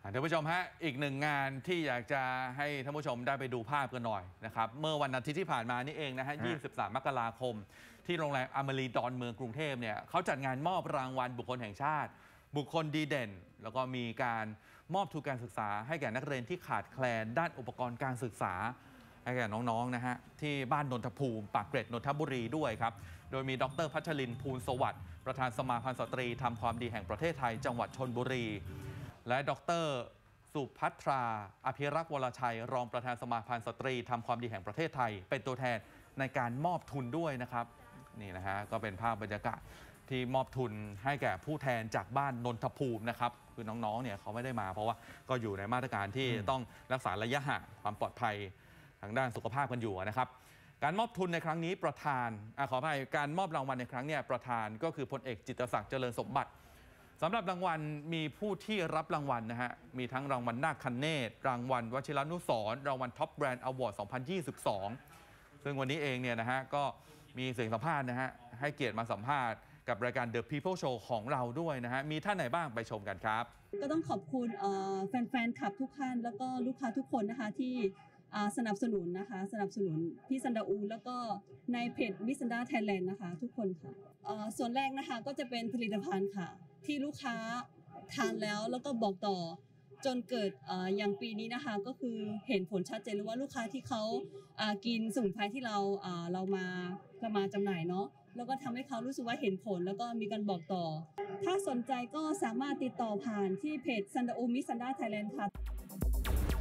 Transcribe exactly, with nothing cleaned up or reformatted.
ท่านผู้ชมฮะอีกหนึ่งงานที่อยากจะให้ท่านผู้ชมได้ไปดูภาพกันหน่อยนะครับเมื่อวันอาทิตย์ที่ผ่านมานี่เองนะฮะยี่สิบสามมกราคมที่โรงแรมอมรีดอนเมืองกรุงเทพเนี่ยเขาจัดงานมอบรางวัลบุคคลแห่งชาติบุคคลดีเด่นแล้วก็มีการมอบทุนการศึกษาให้แก่นักเรียนที่ขาดแคลนด้านอุปกรณ์การศึกษาให้แก่น้องๆนะฮะที่บ้านนนทภูมิปากเกร็ดนนทบุรีด้วยครับโดยมีดรพัชรินทร์ภูลสวัสดิ์ประธานสมาพันธ์สตรีทำความดีแห่งประเทศไทยจังหวัดชลบุรีและดรสุภัทราอภิรักษ์วรชัยรองประธานสมาพันธ์สตรีทำความดีแห่งประเทศไทยเป็นตัวแทนในการมอบทุนด้วยนะครับนี่นะฮะก็เป็นภาพบรรยากาศที่มอบทุนให้แก่ผู้แทนจากบ้านนนทภูมินะครับคือน้องๆเนี่ยเขาไม่ได้มาเพราะว่าก็อยู่ในมาตรการที่ต้องรักษาระยะห่างความปลอดภัยทางด้านสุขภาพกันอยู่นะครับการมอบทุนในครั้งนี้ประธานอขออภัยการมอบรางวัลในครั้งนี้ประธานก็คือพลเอกจิตรศักดิ์เจริญสมบัติสำหรับรางวัลมีผู้ที่รับรางวัลนะฮะมีทั้งรางวัลนาคคันเนตรางวัลวชิรานุสรณ์รางวัลท็อปแบรนด์อวอร์ดสองพันยี่สิบสองซึ่งวันนี้เองเนี่ยนะฮะก็มีเสียงสัมภาษณ์นะฮะให้เกียรติมาสัมภาษณ์กับรายการ The People Show ของเราด้วยนะฮะมีท่านไหนบ้างไปชมกันครับก็ต้องขอบคุณแฟนๆคลับทุกท่านแล้วก็ลูกค้าทุกคนนะคะที่สนับสนุนนะคะสนับสนุนพี่ซันดาอูแล้วก็ในเพจมิสซันดาไทยแลนด์นะคะทุกคนค่ะส่วนแรกนะคะก็จะเป็นผลิตภัณฑ์ค่ะที่ลูกค้าทานแล้วแล้วก็บอกต่อจนเกิดอย่างปีนี้นะคะก็คือเห็นผลชัดเจนเลยว่าลูกค้าที่เขากินสมุนไพรที่เราเรามาเรามาจำหน่ายเนาะแล้วก็ทำให้เขารู้สึกว่าเห็นผลแล้วก็มีการบอกต่อถ้าสนใจก็สามารถติดต่อผ่านที่เพจซันดาอูมิสซันดาไทยแลนด์ค่ะ